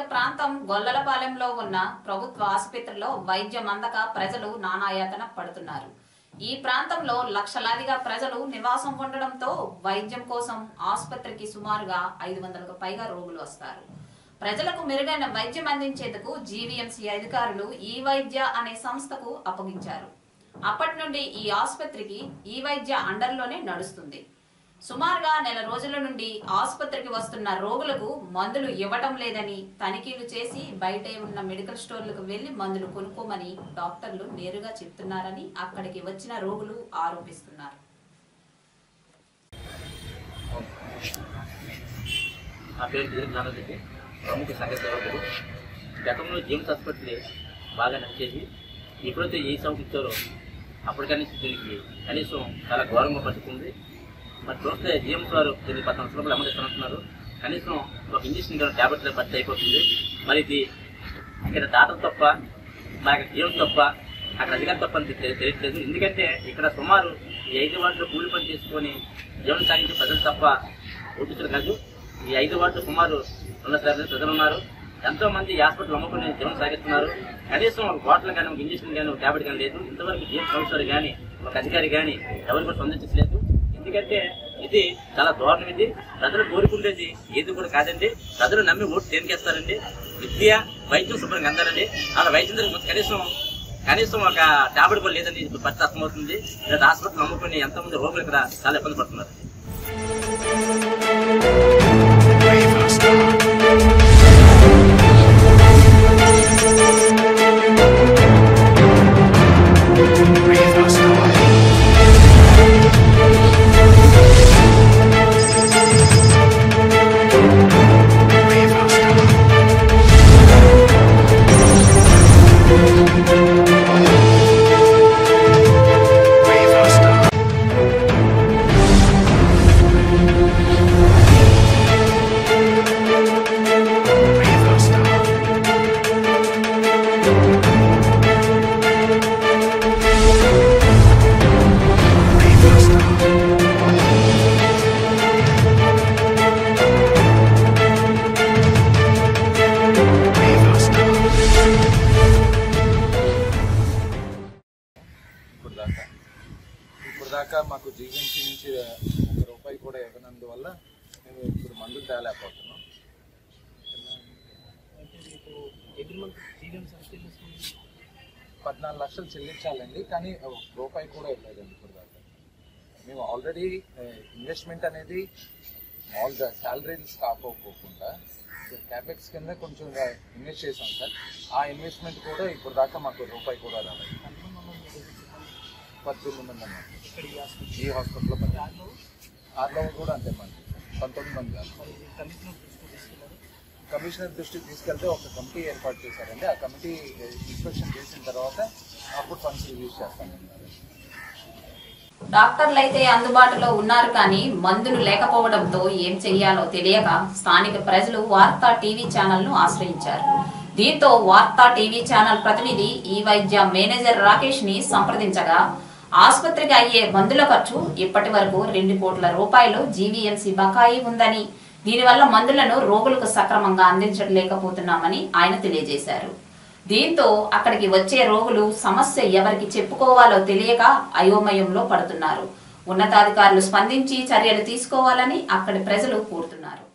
ప్రాంతం గొల్లలపాలెంలో ఉన్న ప్రభుత్వ ఆసుపత్రిలో వైద్యం అందక ప్రజలు నానాయాతన పడుతున్నారు. ఈ ప్రాంతంలో లక్షలాదిగా ప్రజలు నివాసం ఉండడంతో వైద్యం కోసం ఆసుపత్రికి సుమారుగా 500కు పైగా రోగులు వస్తారు. ప్రజలకు మెరుగైన వైద్యం అందించేందుకు జీవీఎంసీ అధికారులు ఈ వైద్య అనే సంస్థకు అప్పగించారు. అప్పటి నుండి ఈ ఆసుపత్రికి ఈ వైద్య అండర్లోనే నడుస్తుంది. సుమారుగా నెల రోజుల నుండి ఆసుపత్రికి వస్తున్న రోగులకు మందులు ఇవ్వటం లేదని తనిఖీలు చేసి బయటే ఉన్న మెడికల్ స్టోర్లకు వెళ్లి మందులు కొనుక్కోమని డాక్టర్లు నేరుగా చెప్తున్నారని అక్కడికి వచ్చిన రోగులు ఆరోపిస్తున్నారు. ప్రముఖ సంఘ సేవకుడు గతంలో జీఎంస్ హాస్పిటల్ బాగా నచ్చేది. ఎప్పుడైతే ఈ సౌండ్ ఇచ్చారో అప్పటికన్నీ దీనికి కనీసం చాలా ఘోరంగా పట్టుకుంది. మరి చూస్తే జీఎంస్ వారు దీనికి 14 రూపాయలు అమలు ఇస్తున్నారు. కనీసం ఒక ఇంజక్షన్ ట్యాబ్లెట్ పట్టి అయిపోతుంది. మరి ఇది ఇక్కడ డాక్టర్ తప్ప మనకి జీఎం తప్ప అక్కడ అధికారం తప్ప అని తెలియట్లేదు. ఎందుకంటే ఇక్కడ సుమారు ఈ 5 వార్డులు కూలి పని చేసుకొని జీవనం సాగించే ప్రజలు తప్ప ఓటీసులు కాదు. ఈ 5 వార్డులు సుమారు 200,000 ప్రజలు ఉన్నారు. ఎంతో మంది హాస్పిటల్ అమ్ముకుని జీవనం సాగిస్తున్నారు. కనీసం ఒక బాటిల్ కానీ ఒక ఇంజక్షన్ కానీ ఒక ట్యాబ్లెట్ కానీ లేదు. ఇంతవరకు జీఎం కౌన్సిలర్ కానీ ఒక అధికారి కానీ ఎవరు కూడా స్పందించలేదు. ఎందుకంటే ఇది చాలా దారుణం. ఇది ప్రజలు కోరుకుండేది ఏది కూడా కాదండి. ప్రజలు నమ్మి ఓటు దేనికేస్తారండి? విద్య వైద్యం శుభ్రంగా అందారండి. అలా వైద్యం కనీసం ఒక ట్యాబ్లెట్ కూడా లేదండి. ఇప్పుడు పరిస్థితి అర్థమవుతుంది. లేదా హాస్పిటల్ అమ్ముకుని ఎంతోమంది రోగులు ఇక్కడ చాలా ఇబ్బంది పడుతున్నారు. ఇప్పుడు దాకా మాకు జీవీఎంసీ నుంచి ₹1 కూడా ఇవ్వనందువల్ల మేము ఇప్పుడు మందులు తేలేకపోతున్నాం. 14 లక్షలు చెల్లించాలండి, కానీ ₹1 కూడా ఇవ్వలేదండి ఇప్పుడు దాకా. మేము ఆల్రెడీ ఇన్వెస్ట్మెంట్ అనేది ఆల్ ద శాలరీలు స్టాప్ అవ్వకుండా క్యాపెక్స్ కింద కొంచెం ఇన్వెస్ట్ చేసాం సార్. ఆ ఇన్వెస్ట్మెంట్ కూడా ఇప్పుడు దాకా మాకు ₹1 కూడా రాలేదు. 18 మంది అన్నమాట ఈ హాస్పిటల్లో. ఆర్లో కూడా అంతే మంది 19 మంది కాదు. కమిషనర్ దృష్టికి తీసుకెళ్తే ఒక కమిటీ ఏర్పాటు చేశారండి. ఆ కమిటీ ఇన్స్పెక్షన్ చేసిన తర్వాత అప్పుడు ఫండ్స్ రిలీజ్ చేస్తామన్నారు. డాక్టర్లు అయితే అందుబాటులో ఉన్నారు కానీ మందులు లేకపోవడంతో ఏం చెయ్యాలో తెలియక స్థానిక ప్రజలు వార్తా టీవీ ఛానల్ ను ఆశ్రయించారు. దీంతో వార్తా టీవీ ఛానల్ ప్రతినిధి ఈ వైద్య మేనేజర్ రాకేష్ ని సంప్రదించగా ఆసుపత్రికి అయ్యే మందుల ఖర్చు ఇప్పటి వరకు ₹2 కోట్ల జీవీఎంసీ బకాయి ఉందని, దీనివల్ల మందులను రోగులకు సక్రమంగా అందించలేకపోతున్నామని ఆయన తెలియజేశారు. దీంతో అక్కడికి వచ్చే రోగులు సమస్య ఎవరికి చెప్పుకోవాలో తెలియక అయోమయంలో పడుతున్నారు. ఉన్నతాధికారులు స్పందించి చర్యలు తీసుకోవాలని అక్కడి ప్రజలు కోరుతున్నారు.